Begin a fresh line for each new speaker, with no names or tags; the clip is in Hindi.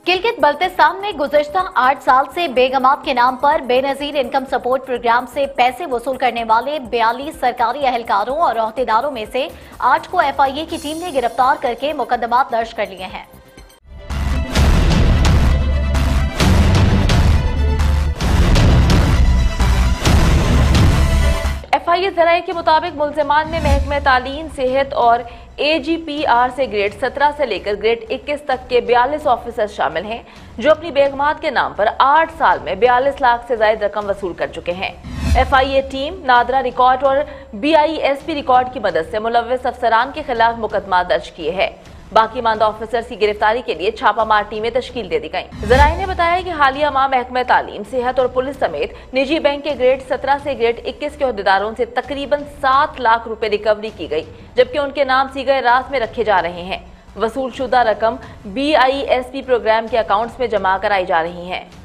गिलगित बल्तिस्तान में गुज़िश्ता 8 साल से बेगमात के नाम पर बेनजीर इनकम सपोर्ट प्रोग्राम से पैसे वसूल करने वाले 42 सरकारी अहलकारों और ओहदेदारों में से 8 को FIA की टीम ने गिरफ्तार करके मुकदमात दर्ज कर लिए हैं।
FIA ज़राए के मुताबिक मुल्ज़िमान में महकमे तालीम, सेहत और AGPR से ग्रेड 17 से लेकर ग्रेड 21 तक के 42 ऑफिसर शामिल हैं, जो अपनी बेगमात के नाम पर 8 साल में 42 लाख से ज्यादा रकम वसूल कर चुके हैं। FIA टीम नादरा रिकॉर्ड और BISP रिकॉर्ड की मदद से मुलव्विस अफसरान के खिलाफ मुकदमा दर्ज किए हैं। बाकी मानदा ऑफिसर्स की गिरफ्तारी के लिए छापामार टीमें तश्कील दे दी गईं। ज़राए ने बताया कि हालिया माह महकमे तालीम, सेहत और पुलिस समेत निजी बैंक के ग्रेड 17 से ग्रेड 21 के ओहदेदारों से तकरीबन 7 लाख रुपए रिकवरी की गई, जबकि उनके नाम सीगे रास में रखे जा रहे हैं। वसूल शुदा रकम BISP प्रोग्राम के अकाउंट्स में जमा कराई जा रही है।